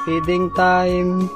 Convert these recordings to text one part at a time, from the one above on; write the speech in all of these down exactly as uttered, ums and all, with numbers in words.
Feeding time.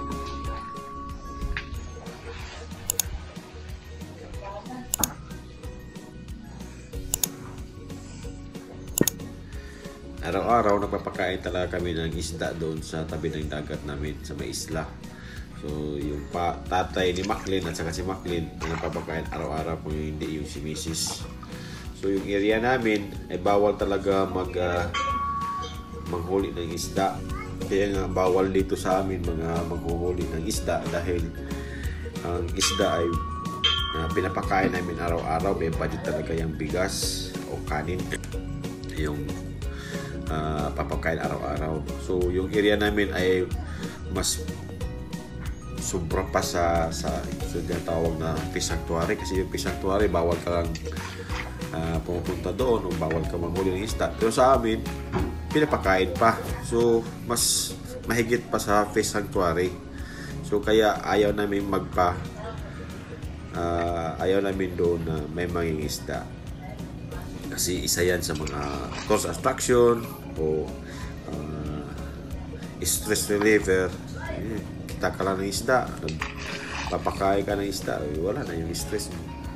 Araw-araw nagpapakain talaga kami ng isda doon sa tabi ng dagat namin sa may isla. So yung pa, tatay ni Macklin at saka si Macklin ang nagpapakain araw-araw kung hindi yung si Missus So yung area namin ay bawal talaga mag uh, manghuli ng isda. Kaya nga bawal dito sa amin mga maghuhuli ng isda dahil ang isda ay uh, pinapakain namin araw-araw. May budget talaga yung bigas o kanin yung Uh, papakain araw-araw. So yung area namin ay mas sobra pa sa sa so, tawag na fish sanctuary, kasi yung fish sanctuary bawal ka lang uh, pumunta doon o bawal ka manghuli ng isda. Pero sa amin pinapakain pa, so mas mahigit pa sa fish sanctuary. So kaya ayaw namin magpa uh, ayaw namin doon na may mangingisda. Kasi isa yan sa mga cause attraction o uh, stress reliever. Eh, kita ka lang ng isda, papakain ka ng isda, eh, wala na yung stress.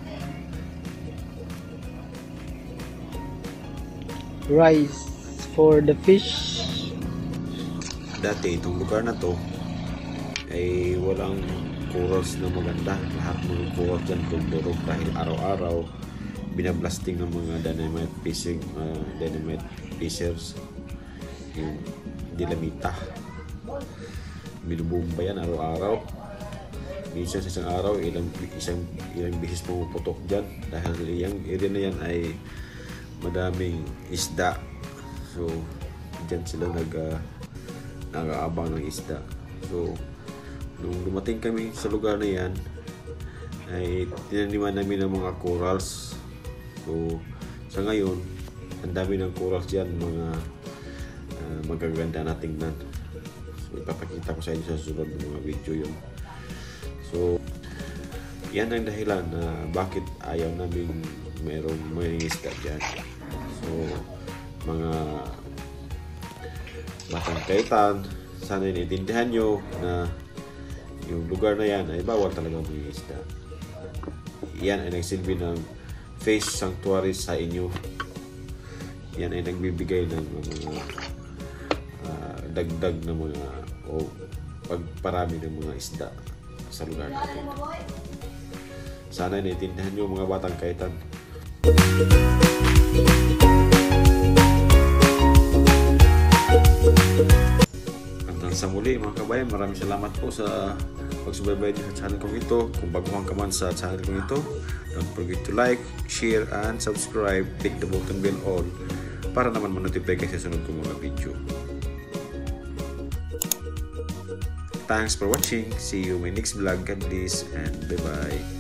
Rice for the fish. Dati itong lugar na to ay walang corals na maganda. Lahat ng corals dyan durog dahil araw-araw binablasting ng mga dynamite fishing, uh, dynamite fishers, yung dilamita. Binubumba yan araw-araw. Minsan sa isang araw, ilang isang ilang bisis pumuputok dyan dahil yung area na yan ay madaming isda. So dyan sila nag uh, nag-aabang ng isda. So nung dumating kami sa lugar na yan ay tinaniman namin ng mga corals. So, sa ngayon, ang dami ng corals dyan, mga uh, magaganda na tingnan. So, ipapakita ko sa inyo sa susunod ng mga video yun. So, yan ang dahilan na bakit ayaw namin mayroong mga isda dyan. So, mga batang kaitan, sana iniintindihan nyo na yung lugar na yan ay bawal talaga mga isda. Yan ay nagsilbi ng fish sanctuary sa inyo. Yan ay nagbibigay ng mga uh, dagdag na mga o pagparami ng mga isda sa lugar natin. Sana naiintindihan nyo mga batang kaitan. Hanggang sa muli mga kabayan, maraming salamat po sa pagsubaybay sa channel kong ito. Kung baguhan ka man sa channel kong ito, don't forget to like, share, and subscribe. Click the button bell all para naman ma-notify kayo sa sunod kong mga video. Thanks for watching. See you in my next vlog. God bless and bye bye.